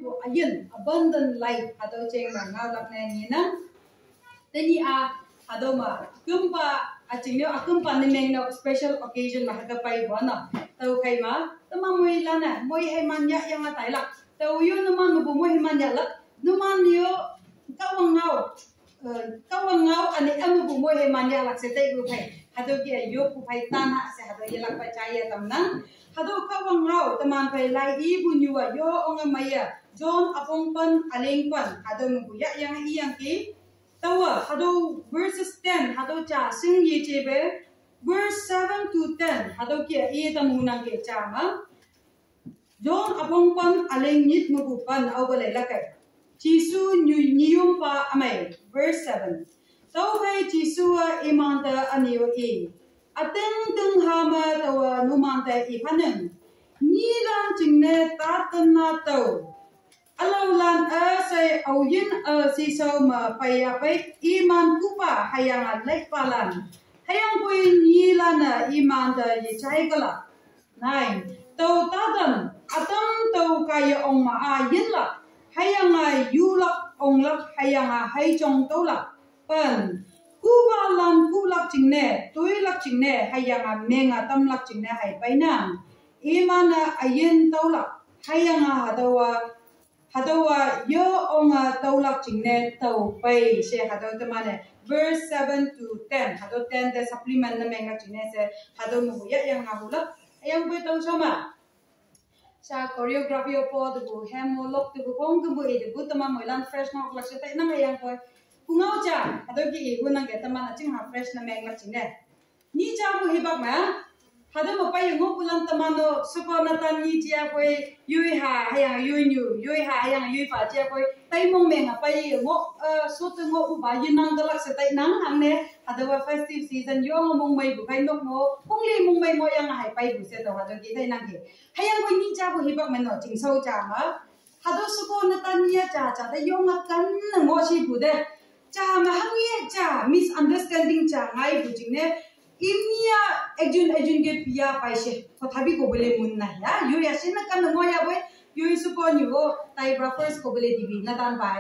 bu ayin abundant life ado cheng ma ngau lak ne ni na teni ado ma kumpa aching yo akumpa ni meng no special occasion ma ka pai bona tau kai ma tama moi lana moi he man ya yang atai lak tau yo no man bu moi he man ya lak no man yo kawangau ani amu bu moi he man ya lak se tai bu pai hado ki yo pu pai tan ha se hado ye lak pai chai tam nang hado kawangau taman pai lai I bu nyu yo onga maya John apong pan aleng pan hado mu ya yang I yang ki tawa hado verses 10 hado cha sing ye chebe verse 7 to 10 hado ki e tamu nang ke cha ma John apong pan aleng nit mu bu pan au ba lai lakai Jisu niyum pa amay verse 7 tau kai Jisu imanta aniyo I ateng teng hama tawa numanta I panen ni lan jingne tatana tau alau lan say auyin si so ma paya pai iman kupa hayang lek palan hayang pui ni lan iman da ye chai kala 9 tau tadan atam tau kaya ong ma yin la hayang yulak ong lak hayang hai chong tau la pan kupa lan kulak jingne tui lak jingne hayang menga tam lak jingne hai pai nang iman ayin tau la hayang hadawa yo onga taulak jingne tau pai se hadaw tamane verse 7 to 10 hadaw 10 the supplement na menga jingne se hadaw mu ya yang ngahula ayang pai tau sama sa choreography po du hemo lok du kong du e du tama moilan fresh ngok lak se tai na ayang ko kungau cha hadaw ki hu nang ge tama na ching ha fresh na menga jingne ni cha mu hibak ma hada mo pa yung pulang tamano suko na tan ni chia koi yui ha hayang yui ha hayang yui pa chia koi tai mong meng pa yung so tu ngo ba yin nang dalak se tai nang hang ne hada wa festive season yo mong mai bu kai nok mo kong li mong mai mo yang hai pai bu se to hada ki tai nang ki hayang koi ni cha bu hibak men no jing so cha ma hada suko na tan ni cha da yo nga kan ngo si bu de cha ma hang ye cha misunderstanding cha ngai bu jing ne Imnia ejun ke pia paise kothabi ko bole munna ya yo yasin kan mo ya boy yo isuko ni go tai bra first ko bole dibi natan ba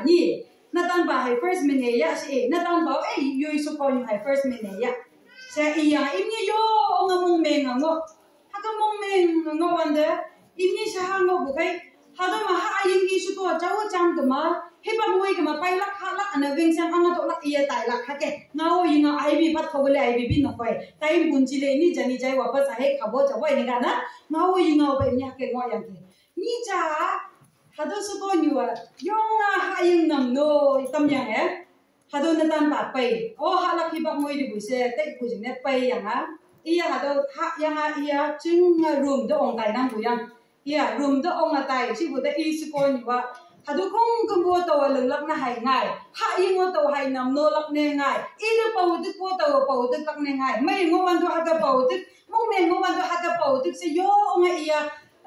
hai first mene ya si natan ba yo isuko ni hai first mene ya sa iya imnia yo ngamong meng ngo hagamong meng ngo wanda imnia sa ngo bukai hada ma ha yin isuko jawo jang ma heba moi kama pai lak halak ana weng sang anga to lak iya tai lak hake ngao yinga aibi pat khobole aibi bin no koi time bunchi le ni jani jai wapas ahe khabo jabo ni kana ngao yinga ba ni hake ngo yang ke ni cha hado su ko nyua yonga ha yin nam no tam yang hado na tan pa pai o halak hiba moi di bu se tai ku jing ne pai yang iya hado ha yang iya ching room do ong tai nang bu yang iya room do ong tai si bu da I su ko nyua hadu kong kumbo tawa lak na hai ngai ha ingo tawa hai nam no lak ne ngai ida paudik po tawa paudik lak ne ngai mai ngo wan do haga paudik mong me ngo wan do haga paudik se yo nga iya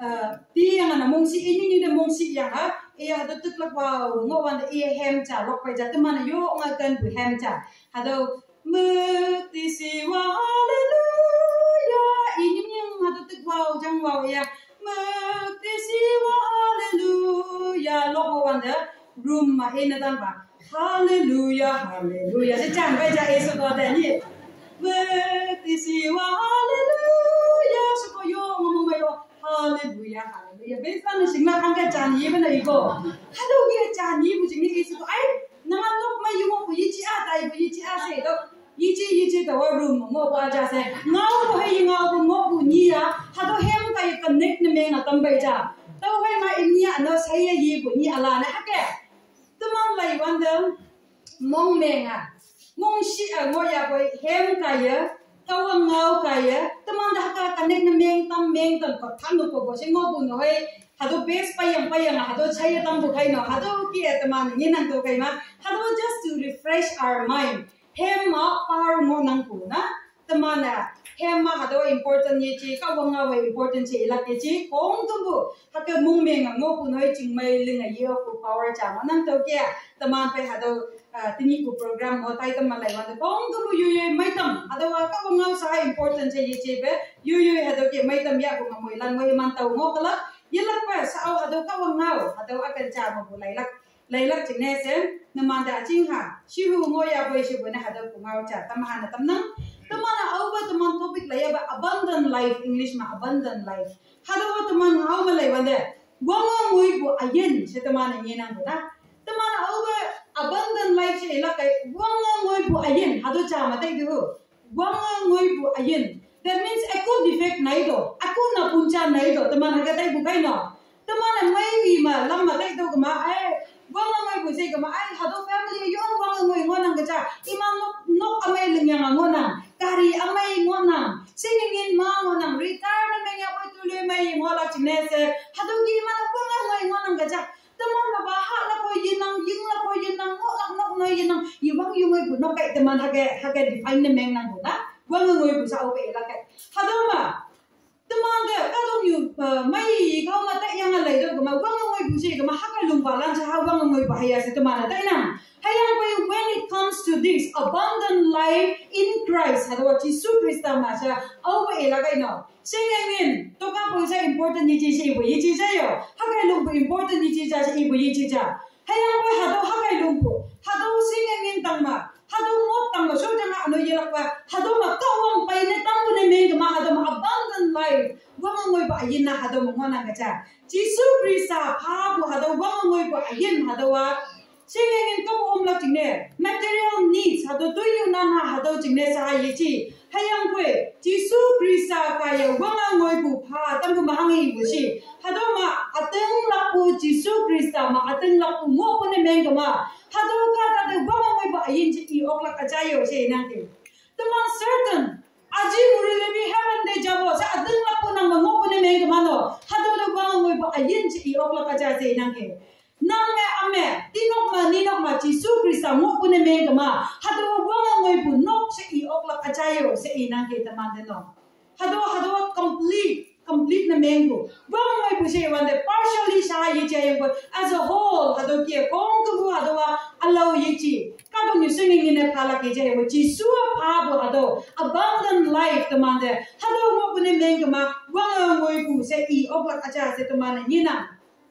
ti yang na mong si ini ni de mong si yang iya hadu tuk lak wa ngo wan de iya hem cha lok pai ja temana yo nga kan bu hem cha hadu mukti siwa hallelujah ini yang hadu tuk wa jang wa iya mukti siwa hallelujah loko wanda room ma ina dan ba hallelujah hallelujah se chan bai ja eso ko da ni mukti siwa hallelujah so ko yo ngomong mai lo hallelujah hallelujah be san sing la ang ka chan yi ba nei ko hado ye chan yi bu jing ni eso ko ai na lok mai yu mo yi chi a dai bu yi chi a se do yi chi da wa room mo ba ja se ngao bu hai ngao bu mo bu ni ya hado hem kai connect ne me na tam bai ja tau hai ma imnia no sai ye bu ni ala na hake tumang lai wanda mong menga mong si ngo ya boy hem kaya tau ngau kaya tumang da ka connect na meng tam ko tham no ko bo se ngo bu no hai hado base payang hado chai tam bu kai no hado ki etman ni nang to kai ma hado just to refresh our mind hem ma par mo nang ku na tamana hem ma hado important ye chi ka wanga we important chi la ke chi kong tu bu haka mung me nga ngo ku noi ching mai ling a ye ku power cha ma nang to ke taman pe hado tini ku program ho tai tam lai wa kong tu bu yu mai tam hado wa ka wanga sa important chi ye chi be yu hado ke mai tam ya ku ngoi lan ngoi man tau ngo kala yelak pa sao hado ka wangau hado akan cha ma bu lailak ching ne sen naman da ching ha shihu ngoya boy shibu na hado pungau cha tamhan tamnang tamana auba taman topic laya ba abundant life English ma abundant life hado taman ngau ma lay wande wanga ngoi bu ayen se tamana nyenang bu na tamana auba abundant life se elak kai wanga ngoi bu ayen hado cha ma tai du wanga ngoi bu ayen. That means aku defect nai do, aku na punca nai do, teman agak tay bukai no, teman mai ima lama tay do kema, wang ngai bukai kema, hado family yon wang ngai ngonang keja, imam nok amai lengyang ngonang, kari amai ngonang, singingin ma ngonang, retire na mengi apa tu le mai ngolak cinese, hado gimana wang ngai ngonang keja, teman baha la ko yinang ying la ko yinang nok ngai yinang, iwang yung ngai bu nok kai teman hage define na meng nang bu na. Wang ngoi bu sao be la kai hado ma teman de ka dong yu mai ka ma ta yang lai do ma wang ngoi bu se ma ha ka lung ba lan cha wang ngoi ba ya se teman ta ina hayang ko when it comes to this abundant life in Christ hado chi su Krista ma cha au be la kai no se ngin to ka bu sa important ni chi se bu yi chi sa yo ha ka lung bu important ni chi sa se bu yi chi cha hayang ko hado ha ka lung bu hado se ngin tang ma hado mo tang so jang ano yelak pa hado ma kawang pai ne tang bu ne me ma hado ma abundant life wang ngoi ba yin na hado mo ngona ga cha Jisu Krista pha bu hado wang ngoi ba yin hado wa singing ko om la ting ne material needs hado to yu na na hado ting ne sa yi chi hayang kwe Jisu Krista ka ya wang ngoi bu pha tang bu ma hang yi bu shi hado ma ateng la bu Jisu Krista ma ateng la bu mo bu ne me ga ma hado ka ta de wang ngoi ba yin chi i ok la ka cha yo she nang ke teman certain aji muri le bi heaven de jabo sa ateng la bu nang mo bu ne me ga ma no hado de wang ngoi ba yin chi i ok la ka cha she nang ke nang me ame tinok ma ninok ma Jisu Krista mo bu ne me ga ma hado wang ngoi bu nok che i ok la ka cha yo se i nang ke teman de no hado complete na mengu wang mai bu se wan de partially sa yi che yang as a whole hado ke kong ku hado wa allow yi chi ka dong ni singing in a phala ke je wo chi su pa bu hado abundant life teman de hado mo bu ne mengu ma wang mai bu se i ok la cha se teman ni na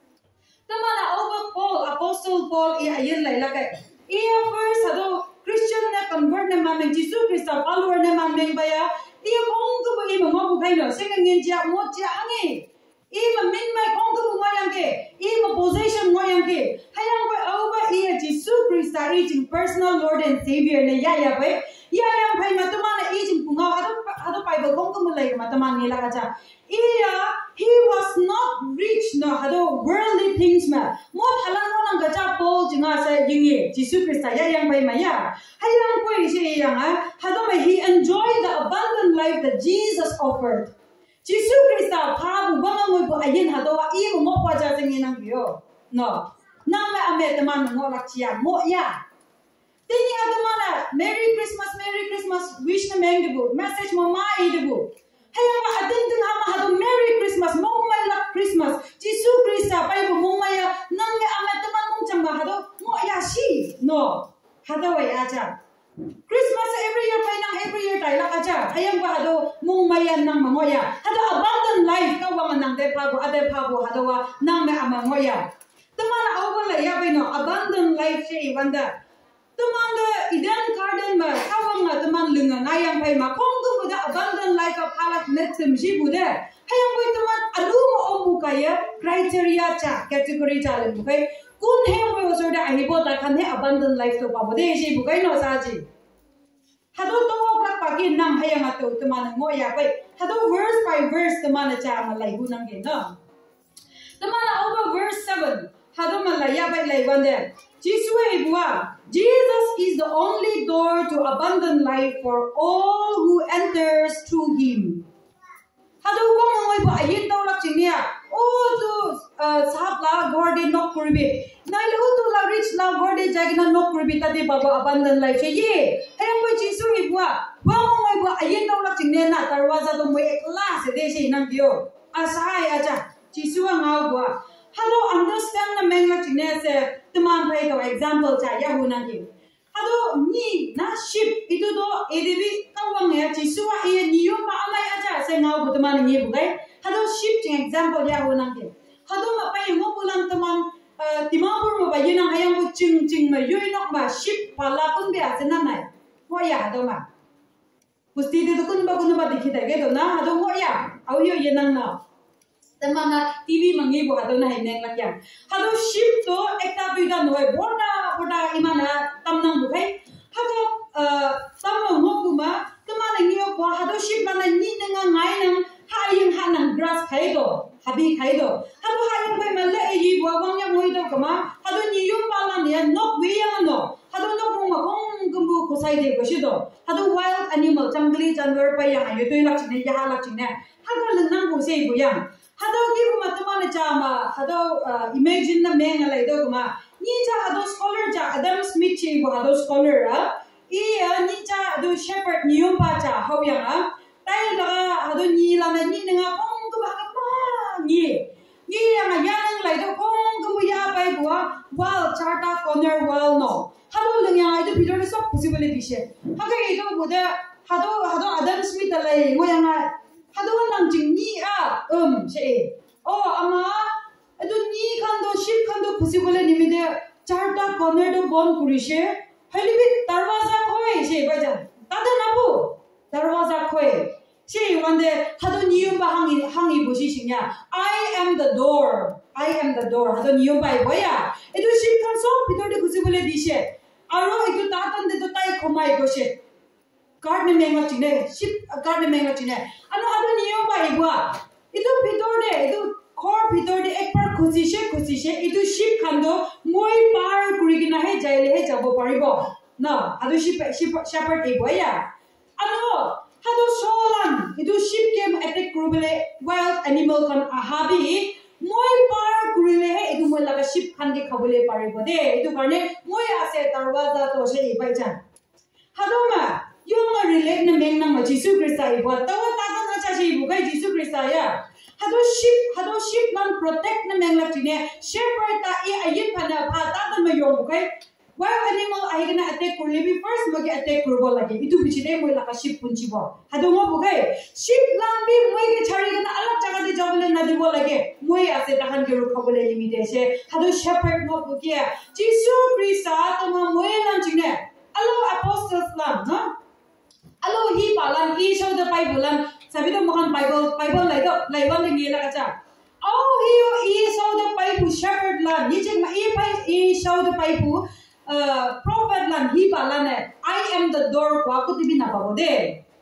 teman over Paul apostle Paul i ayen lai la kai first hado Christian na convert na man Jisu Krista follower na man meng baya iya kong ku bu ima mo bu kai no sing ngin ja mo ja angi ima min mai kong ku bu mo yang ke ima possession mo yang ke hayang ba over iya Jisu Krista in personal Lord and Savior na ya bai ya yang bai ma tama na in punga hado Bible kong ku mo lai ma tama ni la ka cha iya he was not rich no hado worldly things ma mo thalang mo nang ga cha Paul jinga sa yingi Jisu Krista ya yang bai ma ya hayang ko isi yang hado ma he enjoyed the abundant life that Jesus offered Jisu Krista pha bu ba ngoi bu ayin hado wa i mo pa cha jing nang bio no nang ma ame taman ngo lak chia mo ya tini adamana Merry Christmas wish na meng debu message mo ma i debu hayang ma atin tin ama hado Merry Christmas mo mai lak Christmas Jisu Krista pai bu mo mai nang me ame taman mong chamba hado mo ya shi no hado wa ya cha Christmas every year pai nang every year tai lak acha hayang ba hado mong mai nang ma ya hado abundant life ka wa nang de pa bu ade pa bu hado wa nang me ama mo ya taman au la ya bai no abundant life she wanda teman de Eden Garden ma kawang na teman lunga ngayang pai ma kong tu buda abundant life of halak net temji buda hayang pai teman alu mo omu kaya criteria cha category cha le bukai kun he mo so da ai bo ta khan he abundant life to pa bude shi bukai no sa ji hado to ok pa ki nam hayang ato teman mo ya pai hado verse by verse teman cha ma lai hu nang ge no teman over verse 7 hado ma lai ya pai lai wande Jesus is the only door to abundant life for all who enters through Him. Hado ko ngoi ba ayin daw lak chingnia. Oh to sahab la gorde nok kurbi. Nai lo to la rich la gorde jagina nok kurbi tadi baba abundant life ye. Ayang ko Jesus ibwa. Wa ngoi ba ayin daw lak chingnia na darwaza to mo ekla se de shi nang dio. Asai aja. Jesus ngau bwa. Hado understand na mengla chingnia se teman pai to example cha ya hunang ki hado ni na ship itu do edb kawang ya Jisua e niyo pa amai aja se ngau bu teman ni bu kai hado ship ching example ya hunang ki hado ma pai mo pulang teman timapur ma bayi nang hayang bu cing ma yui nok ma ship pala kun be asena nai mo ya hado ma pusti de kun ba dikhita ge do na hado mo ya au yo yenang na temana TV mangi bo hado na hineng lak yang hado ship to ekta duida noi boda imana tamnang bu kai hado tamno mo kuma temana ngiyo ko hado ship na ni nenga ngai nang hayang hanang grass khai do habi khai do hado hayang bai male yi bo wang yang moi do kama hado ni yum pala ne nok we yang no hado nok mo kong gumbu ko sai de ko shi do hado wild animal jangli janwar pai yang ayo toi lak chine ya lak chine hado lengnang bu sei bu yang hado ki bu matama ne chama hado imagine na meng alai do kama ni cha hado scholar cha Adam Smith chi bu hado scholar ni cha hado shepherd ni yum pa cha how yang tai la hado ni la na ni nga kong ko ba ni yang ya nang lai do kong ko ya pai bu wall charta corner wall no hado leng yang ai do bidor so possibility she haga ei do bu de hado Adam Smith lai ngo yang hado nang jing ni she ama adu ni kan do ship kan do possible ni me de charta corner do bon kuri she hali bi darwaza khoi she ba ja tada na bu darwaza khoi she one de hado niyum ba hangi bu shi singya I am the door hado niyum ba boya edu ship kan so bidor de possible di she aro edu tatan de to tai khomai go she card ne menga chine ship card ne menga chine ano hado niyum ba ibwa edu bidor de edu core bidor de ekbar khushi she edu ship kan do moi par kuri gina he jaile he jabo paribo na hado ship shepherd ibwa ano hado solan edu ship kem attack kurubele wild animal kan ahabi moi par kurile he edu moi laga ship khan ge khabule paribo de edu karne moi ase darwaza to she ibai chan hado ma yong relate na meng nang Jesus Christ ai bo tawa ta kan acha she ibu kai Jesus Christ ya hado ship nan protect na meng la chine shepherd ta e ayin phana pha ta kan ma yong kai wild animal ai gana attack kurle bi first mage attack kurbo lage itu bichide moi laka ship punchi bo hado mo bugai ship lambi moi ge chari gana alag jaga de jabule na dibo lage moi ase tahan ge rukhabule limite se hado shepherd mo bugia Jesus Christ ta ma moi lan chine alo apostles lam na alo hi palan hi show the bible sabi to mohan bible lai wan de ngela ka cha he show the bible shepherd lam ni chek ma e show the bible prophet lan hi palan I am the door kwa kutibi na bago de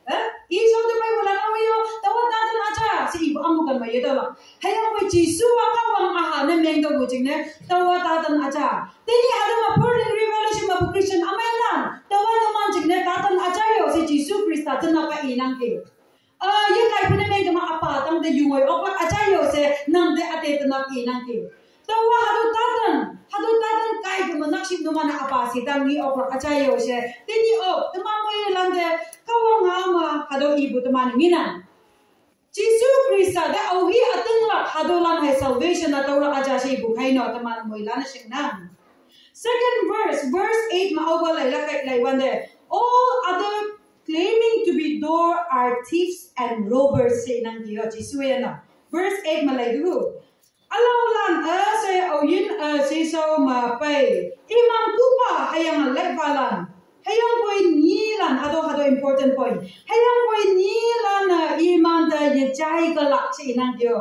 e show the bible lan ayo tawa ta na cha si ibu amu kan ma ye da la hayang bai jisu wa ka wang aha ne meng do bujing ne tawa ta dan acha teni hado ma for revelation ma Christian amelan tawa no man jing ne ta tan acha yo si jisu Christ ta na ka inang ke ye kai phune meng ma apa tang de yuoi ok acha yo se nang de ate ta ki nang ke tawa hado ta dan kai de ma nakship no mana apa si tang ni ok acha yo se teni tama mo ye lan de ka wang ma hado ibu tama ni na Jesus Christ da au hi atang la hado lan hai salvation na tawra acha she ibu khai no tama mo ilan sing na second verse 8 ma awal lai wan de all other claiming to be door are thieves and robbers say nang dio Jesus na verse 8 ma lai du alaw lan say au yin say so ma pai imam kupa hayang lai balan hayang boy nilan hado important point hayang boy nilan iman da ye chai ka lak che nang dio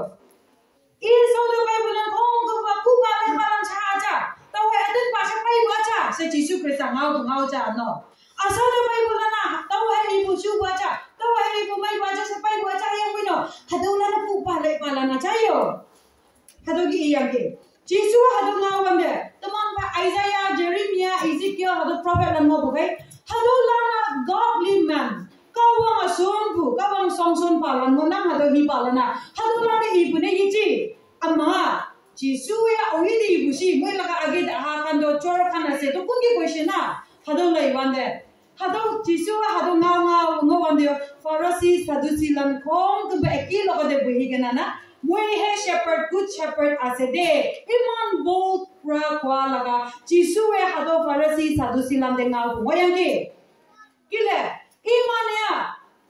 so the bible lan kong kupa lai balan cha cha taw hai adan pa sa pai wa cha say Jesus Christ ngau cha no asa the bible na taw hai ibu chu wa cha taw hai ibu mai wa cha sa pai wa cha yang wino hado na kupa lai balan na cha yo hado gi yang ke Jesus hado ngau wan de taman pa Isaiah Jeremiah Ezekiel hado prophet lan mo bukai hado lana godly man kawang asumbu kawang songson palan mo nang hado hi palana hado lana ibu ne yichi ama Jesus ya ohi de ibu si moi laka age da ha kan do chor khana se to kun ki question na hado lai wan de hado Jesus hado ngau wan de Pharisee Sadducee lan khong to be ki lo de buhi gana na moi he shepherd good shepherd ase de iman bold pra kwa laga Jesus we hado Pharisee Sadducee lan de ngau mo yang ke kile iman ya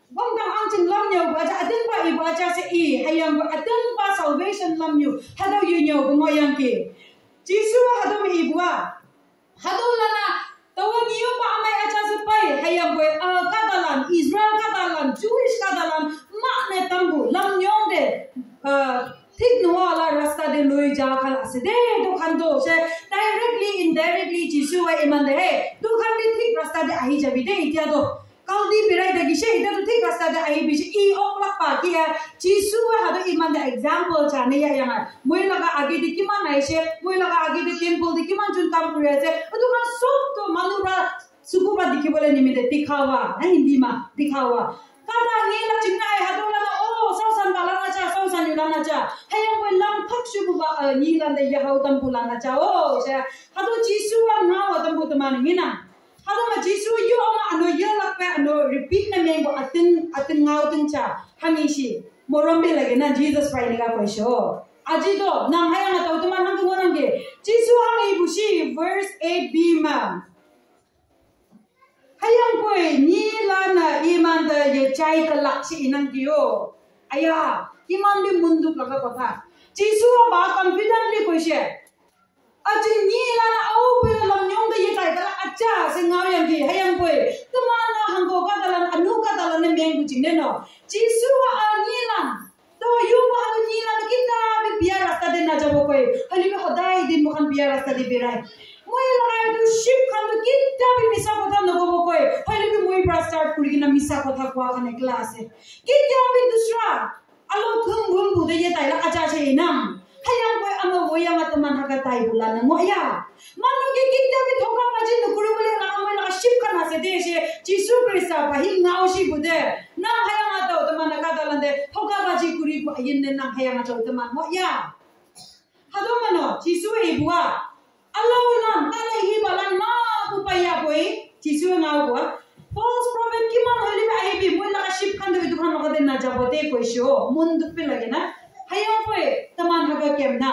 bang dang ang ching lam nyo ba ja adeng ba iba ja se I hayang ba adeng ba salvation lam nyo hadaw yu nyo bungo yang ki jisu hadaw mi ibwa hadaw lana tawa niyo pa amay aja se pai hayang ba kadalan Israel kadalan Jewish kadalan ma ne tambu lam nyong de ठीक नवाला रास्ता दे लोई जा खला से दे तो खंडो से डायरेक्टली इनडायरेक्टली जिसु वा इमान दे है तो खंडे ठीक रास्ता दे आही जबी दे इत्या तो काउदी बिराई दे गिशे इत्या तो ठीक रास्ता दे आही बिशे ई ओकला पाकी है जिसु वा हदो इमान दे एग्जांपल चाने या यंगा मोय लगा आगे दे किमान आइसे मोय लगा आगे दे टेंपल दे किमान जुन काम करे से तो खन सब तो मानुरा सुकुबा दिखे बोले निमिते दिखावा है हिंदी में दिखावा कादा ने ला चिन्ना है हदो ला ओ सौसन बाला ना चा सौसन युला ना चा hayang we lam thak shu ba ni lan de ya hau tam pula na cha o se hado jisu wa na wa tam bu taman ngina hado ma jisu yu ma ano ya lak pa ano repeat na me bo atin ngau tin cha hangi shi morom be lage na Jesus pai ni ga ko sho aji do nang hayang ta taman hang ko nang ge jisu hangi bu shi verse 8b ma hayang ko ni lan na iman da ye chai ka lak shi inang dio aya iman bi munduk laga kotha jisu ba confidently koise aji ni la na au pe lam nyong de yetai kala acha se ngau yang ki hayang koi tamana hangko ka dalan anu ka dalan ne meng buching ne no jisu wa ani la to yu ba anu ni la kita bi biar rasta de na jabo koi hali bi hodai din mo kan biar rasta de birai moi la du ship kan kita bi misa kotha no go koi hali bi moi bra start kuri na misa kotha kwa kan class e kita bi dusra alo thung bum bu de ye tai la acha che nam hayang koi amo woya ma taman haga tai bulan na ngoya manu ge kita bi thoka ma jin kuru bole la amoi la ship kana se de she jisu krista ba hi ngao shi bu de na hayang ma to taman ka dalan de thoka ba ji kuri bu yin ne na hayang ma to taman ngoya hado mano jisu e bua alo lan ta le hi balan ma bu pa ya boi jisu ngao bua false prophet ki man holi ba ai bi moi la ship kan de du kan la de na jabote ko sho mun du pe lage na hayang koi taman haga kem na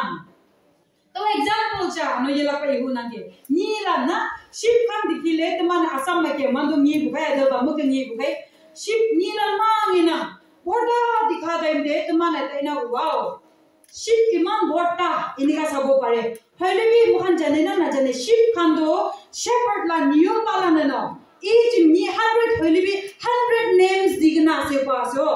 to example cha no yela pa ihu nang ke ni la na ship kan dikile taman asam ma ke man do ni bu ba de ba mu ke ni bu kai ship ni la ma ni na boda dikha dai de taman ta na wow ship iman boda ini ka sabo pare hole bi mu kan jane na jane ship kan do shepherd la niyo pala na no each me 100 hole bi 100 names digna se paso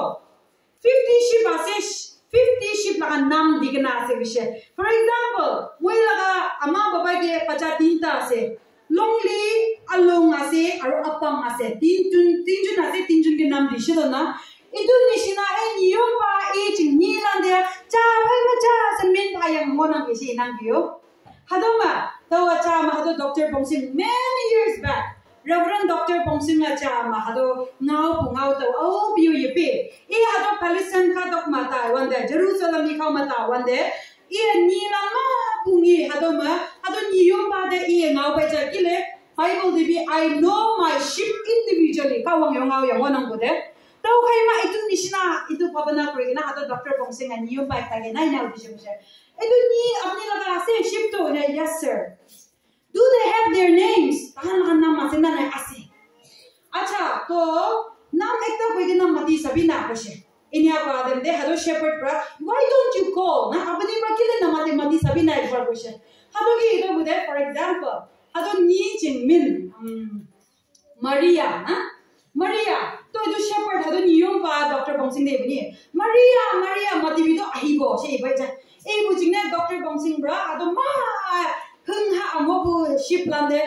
50 ship ase 50 ship la nam digna ase bishe for example moi laga ama baba ke pacha tinta ase longli along ase aru apam ase tinjun ase tinjun ke nam dishe do na itu nishina he niyo pa each ni lande cha bhai ma cha samin thayang mona ke si nang bio hadoma tawa cha ma hado Dr. Bongsing many years back Reverend Dr. Bongsing cha ma hado ngau to au bio yepe e hado Palestine ka dok ma ta wan de Jerusalem ni khau ma ta wan de e ni la ma pungi hado ma hado ni yom ba de e ngau ba cha kile Bible de bi I know my sheep individually ka wang ngau yang wanang ko de tau kai ma itu nishina itu pabana kore na hado Dr. Bongsing ni yom ba ta ge na na bishe bishe itu ni apni laga ase sheep to yes sir do they have their names tahan nam asena na ase acha to nam ekta koi nam mati sabina koshe inya ba dem de hado shepherd bra why don't you call na apni ba kile na mati sabina ekbar koshe hado ki ito bude for example hado ni jingmin Maria na Maria to itu shepherd hado ni yom ba Dr. Bongsing de bini Maria mati bido ahibo se ibai ja e bu jingna Dr. Bongsing bra hado ma hung ha amobu ship lande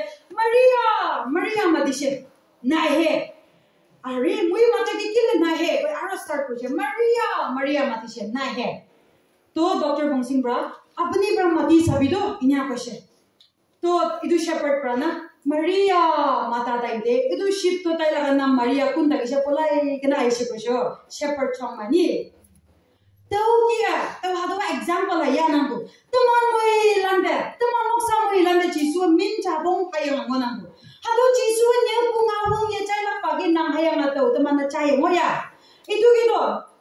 Maria madishe na he are mui mata ki kile na he koi ara start ko Maria madishe na he to Dr. Bongsing bra apni bra mati sabido inya ko she to idu shepherd bra na Maria mata dai de idu ship to tai la na Maria kun da she polai kana ai she ko sho shepherd chong mani tau kia tau hado example la ya nang teman moi lande teman moksa moi lande jisu min cha bong hayang ngonang hado jisu nya pu ngawung ye chai la pagi nang hayang na tau teman na chai moya itu gitu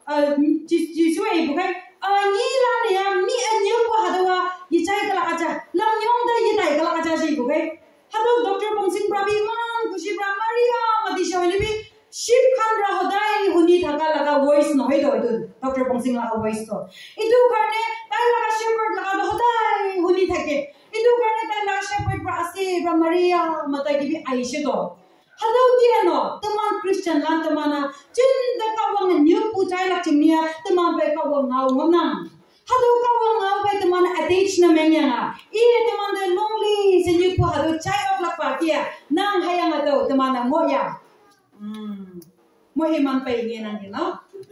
jisu e bukai ni lande ya mi anya pu hado wa ye chai kala aja lam nyong da ye dai kala aja si bukai hado Dr. Bongsing prabi man kushi pra Maria mati shawli bi sheep kan ra hodai huni thaka laga voice no hoi do Dr. Pongsing laga voice to itu karne tai laga shepherd laga hodai huni thake itu karne tai laga shepherd pra ase pra Maria mata ki bi aishe do hado ki no teman Christian lan temana chin da ka wang new pu chai la chimnia teman pe ka wang ngau ngonang hado ka wang ngau pe teman attach na menya nga I teman de lonely se new pu hado chai of la pa kia nang hayang ato teman na moya Mohe man pa ingin ang no?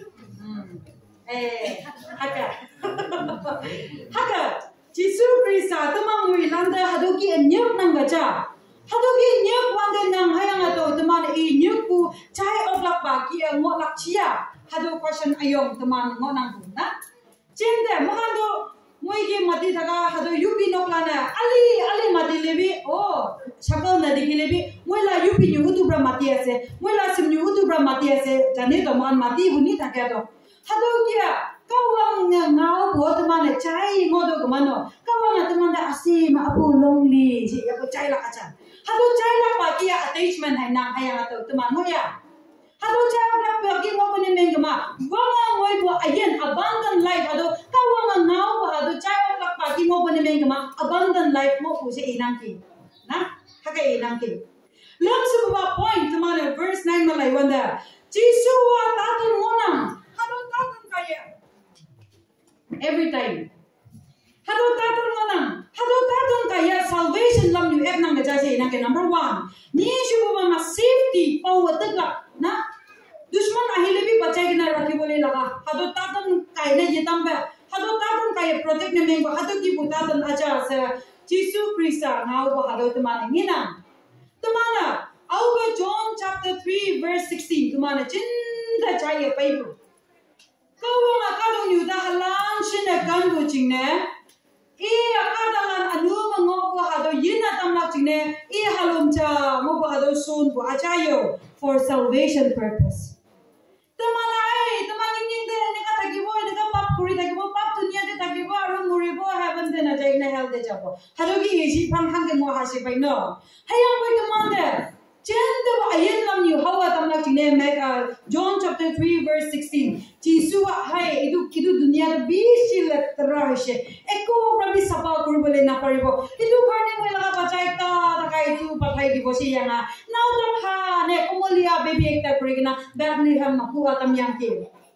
Haka, Jisu Krista, tamang mo ilanda hadoki anyok nang gacha. Hadoki anyok wanda nang hayang ato, taman inyok po, chay of lakba, kia mo lakchiya. Hado question ayong taman mo nang na? Chende, mohando, moige mati daga, hado yupi noklana, ali mati lebi, Shakal na dikilebi, moila yupi nyuhutu bra mati ase, moila sim nyuhutu bra mati ase, jane to man mati huni take to. Hado kia, kawang ngao bo temane chai ngodo kumano, kawang temane asim apu lonely, si apu chai la acha. Hado chai la pa kia attachment hai nang hayang ato teman moya. Hado chai la pa kia mo pene mengma, wanga moi bo again abundant life hado kawang ngao bo hado chai la pa kia mo pene mengma abundant life mo po si inang ki. Na? Hakai nangki. Lang sa point temana verse 9 malay wanda. Jisu wa tatun monang. Hado tatun kaya. Every time. Hado tatun monang. Hado tatun kaya salvation lam yu ep nang gajase nangki number 1. Ni shubu ma safety pawatak na. Dushman ahilebi bachai kina rakhi bole laga. Hado tatun kaya na yetamba. Hado tatun kaya protect na mengo. Hado ki putatun acha sa Jisu Krista ngau bo hado temana ngina. Temana, auga John chapter 3 verse 16 temana cinta jaya Bible. Kawang akadong yuda halang shina kandu jingne. Akadalan anu mengopo hado yina tamlak jingne. Halum cha mopo hado sun bo ajayo for salvation purpose. Temana teman ingin de nika tagibo nika pap kuri tagibo pap dunia de tagibo arun muribo heaven de na jai na hell de jabo hadogi eji phang hang ke mo hasi pai no hayang pai teman de chende ba ayen lam yu hawa tamla chine me John chapter 3 verse 16 jisu hai idu dunia de bishi letra hise eko prabi sapa kuribole na paribo idu karne mo laga bachai ta takai tu pathai di bosi yanga now the pha ne komolia baby ekta kurigina Bethlehem na puwa tam yang ke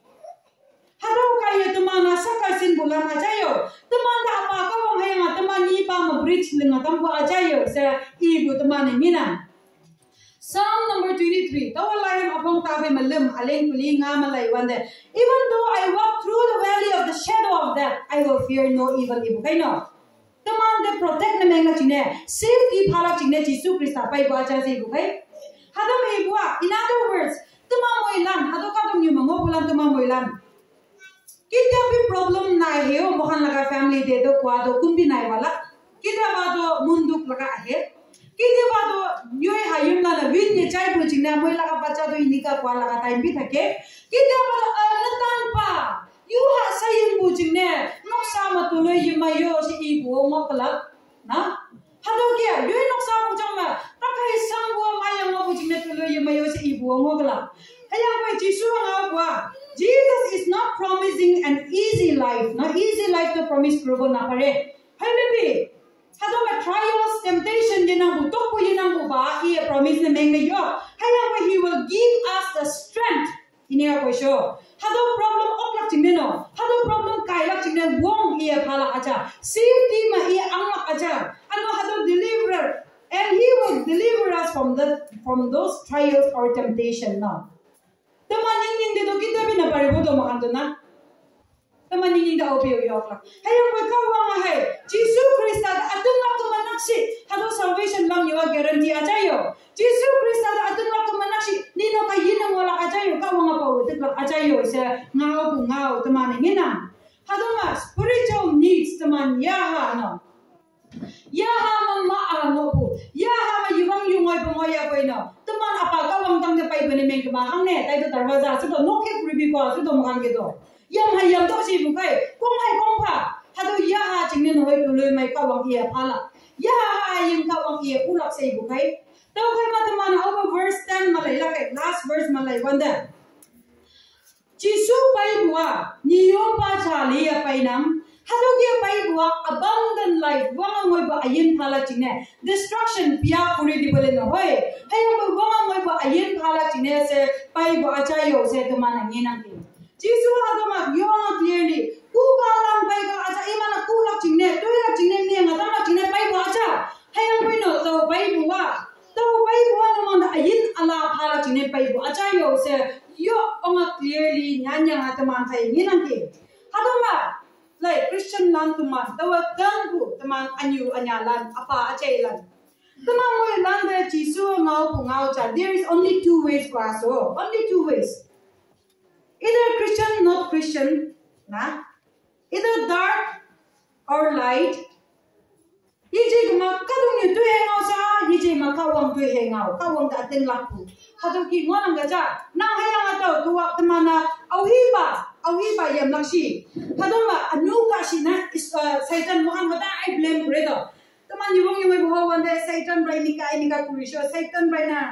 hado kaya temana sakasin bulan ajayo temana apa ka wang hayang teman ni pa ma bridge lenga tam pa ajayo sa ibu temana mina Psalm number 23 tawalahem apong tabe malam aleng puli nga malay wande even though I walk through the valley of the shadow of death I will fear no evil ibu kaino teman de protect na menga chine safety phala chine Jisu Krista pai ba aja se ibu kai hado me ibu in other words teman moilan hado ka dum nyuma mo bulan teman moilan kita भी problem ना है वो मोहन लगा family दे दो कुआ दो कुंभी ना वाला kita बादो मुंडुक लगा है kita बादो न्यू हायुम ना ना विन ने चाय पुचिंग ना मोई लगा बच्चा तो इन्हीं का कुआ लगा टाइम भी थके kita बादो अलतान पा you ha sayun puचिंग ने नक्शा मत लो ये मायो से इबो मकलक ना hado क्या you नक्शा पुचंग में तक संग वो मायो मो पुचिंग ने तो लो ये मायो से इबो मकलक ayang boy Jisu ngau Jesus is not promising an easy life. Not easy life to promise probo na pare. Hey baby, hado ma trials, temptation jinang bu tok po jinang bu ba I promise na meng yo. Hayang boy he will give us the strength. Ini ako show. Hado problem oklak jingne no. Hado problem kailak jingne wong I phala aja. Safety ma I anglak aja. Ano hado deliverer and he will deliver us from those trials or temptation now. Teman dito kita binaparibo do makanto na. Teman da opio yokla. Hayang magkawa nga hay. Jesus Christ atun la kumanaksi. Hado salvation lang yo guarantee ajayo. Jesus Christ atun la kumanaksi. Nino kayin ang wala ajayo. Kawa nga pautik lang ajayo sa ngao bu ngao teman ngina. Hado nga spiritual needs teman yaha no. Yaha mama ano po. Yaha ma yuwang yungoy bungoy apoy no. Teman apa kawang tang de pai bene meng kemahang ne tai to darwaza se to no ke pribi ko se to makan ke to. Yang hayam to si bukai. Kong hai kong pa. Hado yaha chingnen hoi to loi mai kawang ia phala. Yaha yim kawang ia ulak se bukai. tau kai ma taman over verse 10 malai la kai last verse malai wanda Jesus pai bua niyo pa chali ya pai nam hado ge pai bua abundant life wanga ngoi ba ayin phala chine destruction pia puri di bole no hoy hay ba wanga ngoi ba ayin phala chine se pai bua cha yo se taman ngina ki Jesus hado ma yo clearly ku ka lang pai ka acha imana ku lak chine to ya chine ne ngata ma chine pai bua cha hay ang pai no to pai bua to pai bua no man ayin ala phala chine pai bua cha yo se yo onga clearly nyanya ngata man thai ngina ki hado ma like Christian land tuman tawa gangu tuman anyu anyalan apa acailan tuman moy land de jisu ngau cha there is only two ways so only two ways either Christian not Christian na either dark or light yiji ma kadung ni tu hengau sa yiji ma kawang tu hengau kawang da ten laku hadu ki ngonang ga cha na hayang atau tuwa tumana auhiba yam lakshi kadoma anu ka shina Satan Muhammad I blame brother taman yubong yumai buho wande Satan brain nika kurisho Satan brain na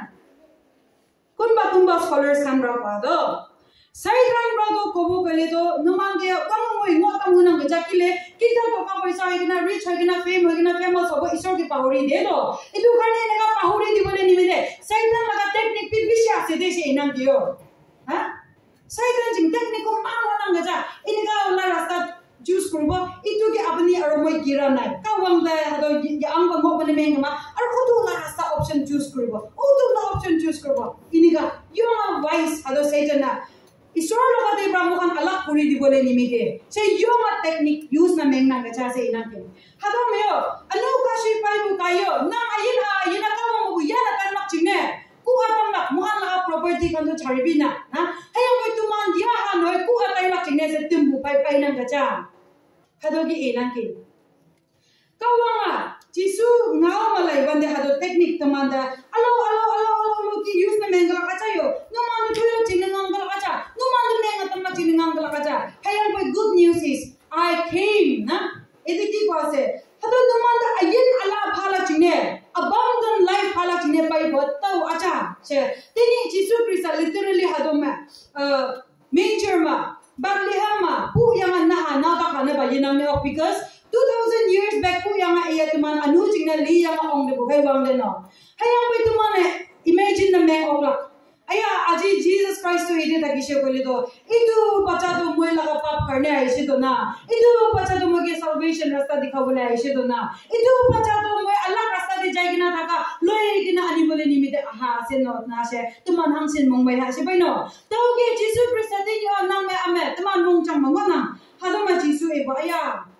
kumba scholars kan bra pa do Satan bra do kobo kale do numan de kamoi ngotam gunang ga jakile kita to ka paisa igna rich igna famous hobo isor ki pahori de do itu kane nega pahori dibole nimide Satan laga technique pi bisya se de se inam dio ha Satan jing technique ko mangona ngaja inika la rasta juice kurbo itu ge apni aromoi kira nai kawang da hado yang ba mo bane menga ar khudu la rasta option choose kurbo utu la option choose kurbo inika yoma wise hado Satan na isor lo ka de brahmo kan alak puri di bole nimige se yoma technique use na mengna ngaja se inake hado meo anu ka shi pai bu kayo na ayina kawang bu yana kan mak chine ku atam nak muhan la property kan to charibina ha hayang ko tuman dia ha noi ku atai la chine se timbu pai nang ga cha hado gi elang ki kawanga jisu ngao malai bande hado technique tamanda alo ki use na menga ka cha yo no man tu yo chine ngang ga cha no man tu menga tam na chine ngang ga cha hayang ko good news is I came na ediki ko se hado no man da ayin ala phala chine abundant life phala chine pai botau acha che tini jisu Christ literally hado ma manger ma Bethlehem ma pu yang na ba kana ba yinang ne because 2000 years back pu yang iya tuman anu jingna li yang ong de bukai wang de no hayang pai tuman imagine the man of aya aji Jesus Christ to ide ta gishe ko le do itu bacha to moi laga pap karne ai she do na itu bacha to moge salvation rasta dikha bole ai she do na itu bacha to moi Allah rasta de jai gina thaka loi gina ani bole ni mide aha se no na she tuman hang sin mong bai ha she bai no to ge Jesus Christ de yo nang me ame tuman mong chang mong na hado ma Jesus e ba aya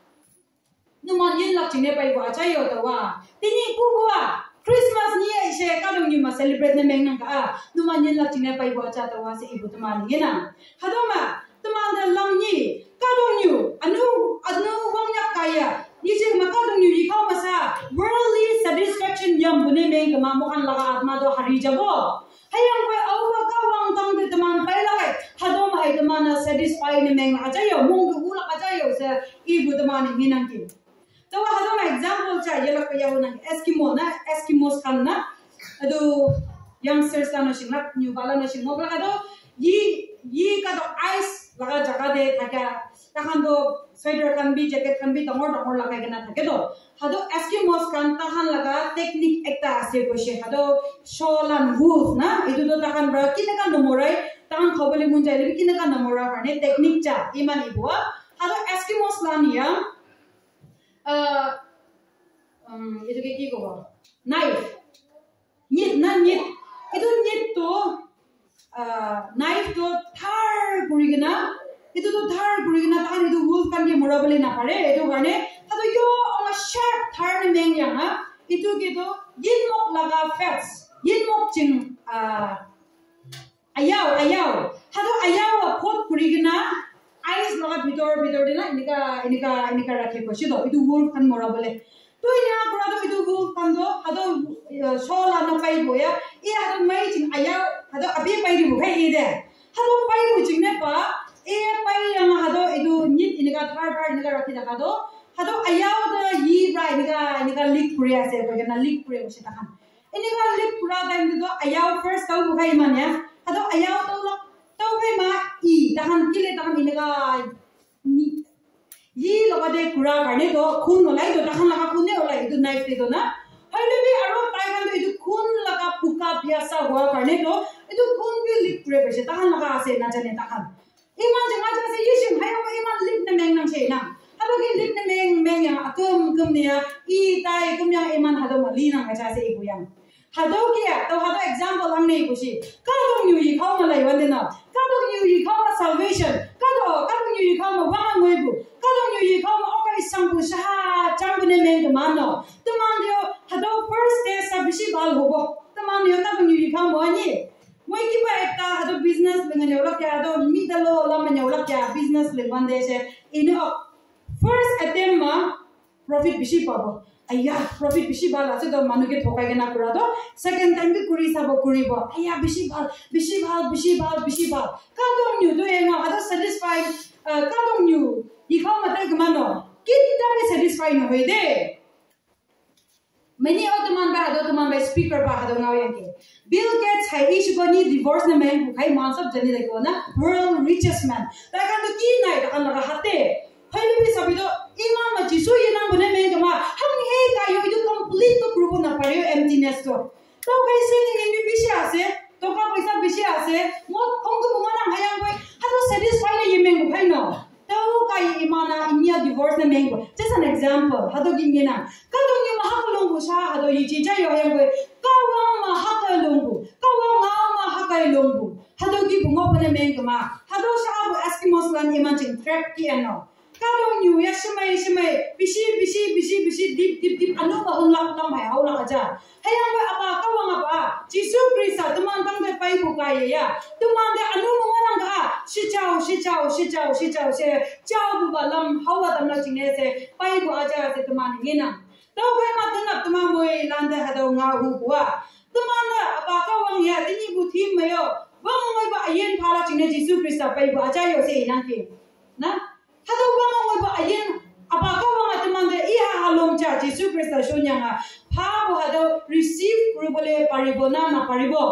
numan yin lak chine bai ba cha yo to wa tini ku wa Christmas ni ai she ka dong ni ma celebrate na meng nang ka numan yin lak chine pai ba cha to wa se ibu tuman ni na hado ma tuman da lam ni ka dong ni anu wang yak kaya ni je ma ka dong ni yi khaw ma sa worldly satisfaction yam bune meng ka ma mo kan laga atma do hari jabo hayang ko au ba ka wang tang de tuman pai la hado ma ai tuman satisfy ni meng a cha yo mong du la ka cha yo se ibu tuman ni nang ki तो हदो में एग्जांपल चाहिए लग या होना Eskimos kan na adu youngsters ta na singna new bala na singmo ka do yi ka do ice laga jaga de thaka ta han do sweater kan bi jacket kan bi tamor laga na thake do hado eskimos kan ta han laga technique ekta ase ko she hado sholan wolf na itu do ta han bra kina kan no morai ta han khobele mun jai le kina kan no mora karne technique cha iman ibo hado eskimos lania itu kayak gini kok, knife, itu to, knife to thar kurigena, itu to thar kurigena, thar itu wolf kan dia murah beli nak pare, itu karena, atau yo orang sharp thar ni meng yang itu gitu, yin mok laga fats, yin mok cing, ayaw, atau ayaw pot kurigena. Ice laga bidor de na inika rakhe ko shido itu wolf kan mora bole to ina kura do itu wolf kan do hado shola na pai boya e hado mai jing aya hado abi pai ri bo khai ide hado pai bo jing ne pa e pai yang hado itu nit inika thar inika rakhe da hado aya da yi ra inika leak pure ase ko na leak pure se ta kan ini kan lip pura time itu ayau first tahu bukan iman ya atau ayau tahu bukan ma I tahan kile tahan ini kan yi lo kade pura karne to khun olai to tahan laka khun ne olai itu knife itu na hai lebi aro tai kan to itu khun laka puka biasa hua karne to itu khun bi lip pura bese tahan laka ase na jane tahan iman jangan jase yishim hai apa iman lip na meng nang se na hado ki lip na meng yang akum nia I tai kum yang iman hado mali nang ka jase ibu yang hado kia to hado example ang nei busi kadong yu yi khau ma lai wan de na kadong yu yi khau ma salvation kadong yu yi khau ma wang ngoi bu kadong yu yi khau ma okai sang bu sha chang bu ne meng de man no to man dio hado first day sa bisi bal hobo to man dio kadong yu yi khau ma ni moi ki ba ekta hado business lenga ne ola kya hado mi da lo la ma ne ola kya business le wan de se ino first attempt ma profit bisi pabo ayah profit bisi bal ase to manu ke thokai ke na pura to second time bi kuri sabo kuri bo ayah bisi bal kadong nyu to enga hado satisfied kadong nyu ikhau matai ke mano kita be satisfied no hoy de many ottoman ba hado toman ba speaker ba hado ngaw yang ke Bill Gates hai ish go ni divorce na men khai man sab jani de ko na world richest man ta kan to ki nai ta kan laga hate hai bi sabi to imam ma jisu yenang bune men to ma ham he ka yo itu complete to prove na pario emptiness to kai se ni bi bisi ase to ka paisa bisi ase mo khong to mo na hayang boy hado satisfy na yemeng ko khai no to kai imana inya divorce na men ko just an example hado gi ngena ka dong ni ma ha ko long bu sha hado yi ji ja yo hayang boy ka wa ma ha ka long bu ka wa ma ma ha ka long bu hado gi bu ngo bune men ko ma hado sha bu eskimos lan iman ching trap ki ano kadong nyu ya semai bisi dip anu ba hong lak lam hai hau lak aja hayang ba apa ka wang apa jisu krista teman tang de pai bu kai ya teman de anu mo nang ga shi chao se chao bu ba lam hau ba tam la ching ne se pai bu aja se teman ni na to kai ma tan teman moi lan de hado nga hu wa teman na apa ka wang ya ni bu thim me yo wang moi ba ayen phala ching ne jisu krista pai bu aja yo se nang ke na hado wang ngoi ba ayen apa ka wang teman de I ha halom cha Jesu Christ shonya nga pha bo hado receive rubole paribona na paribo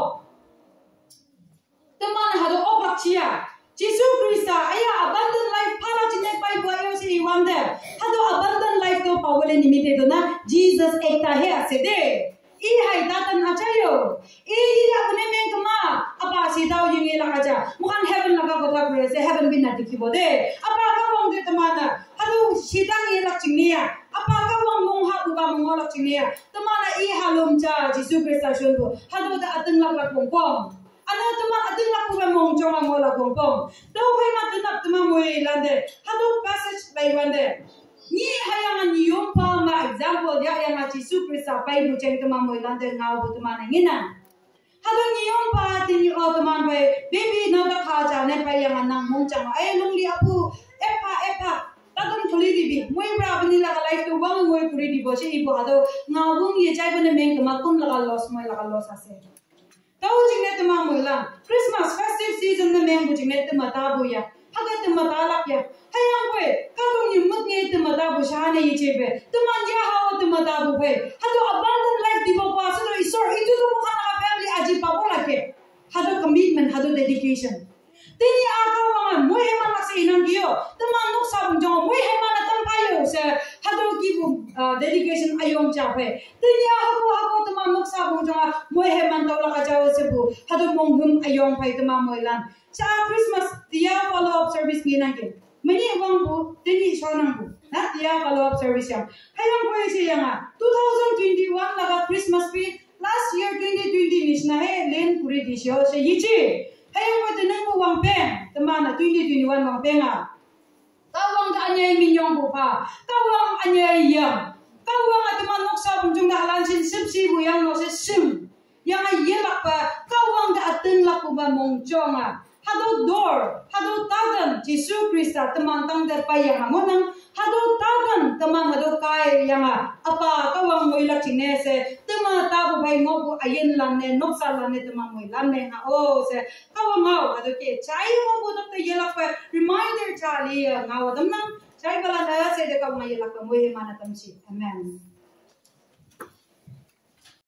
teman hado obak chia Jesu Christ aya abundant life phala chine pai bo yo si wande hado abundant life to pawole nimite do na Jesus ekta he ase de I hai tatan achayo I ya bune men kama apa si dau yinge la aja mukan heaven la ka kotha kure se heaven bin na dikhibo de apa ka wang de tamana hado sidang ye la chingnia apa ka wang mong ha u ba mong la chingnia tamana I halom cha Jesu Christ shongo hado da ateng la pongpong ana tamana ateng la ku ba mong chonga mo la pongpong do kai ma tunap tama moi lande hado passage lai wande ni hayang ni yompa ma example ya yang Jesu Christ pai bu chen tama moi lande ngau bu tamana ngina hado ni yompa ti ni o taman bai baby na da kha ja ne pai yang nang mong chang ai long li apu epa tadon tholi dibi moi bra bani la life to wang moi puri di bo se ibo hado ngawung ye chai bane meng ma kum la loss moi la loss ase tau jing ne tama moi la Christmas festive season ne meng bu jing ne tama ta bu ya haga tama ta la ya hayang bai ka dong ni mut nge tama ta bu sha ne ye chebe tama ya ha tama ta bu bai hado abundant life di bo pa so isor itu to mo kana family aji pa bo la ke hado commitment hado dedication tini aka wanga moi hema na se inang gyo tama nok sa bung jong moi hema na tam payo se hado ki bu dedication ayong cha bai tini aka tama nok sa bung jong moi hema ta la ka jaw se bu hado mong hum ayong pai tama moi lan cha Christmas dia follow up service ni nang ke mani wang bu tini shonang bu na dia follow up service yang hayang ko se yang 2021 laga Christmas pe last year 2020 nishna he len puri disyo se yichi hayang ko tenang bu wang pen temana 2021 wang penga kawang ka anyay minyong bu pa kawang anyay yang kawang atman noksa bung jung da halan sin sipsi bu yang no se sim yang ayelak pa kawang ka ateng lak bu ba mong chonga hado door hado tagan Jesu Krista teman tang der payang ngonang hado tagan teman hado kai yang apa kawang moi la chine se tema ta bu bai ngo bu ayen lan ne noksa lan ne teman moi lan ne ha o se kawang ngau hado ke chai ngo bu to yela pa reminder chali ngau dam nang chai bala na se de kawang yela ka moi mana tam si amen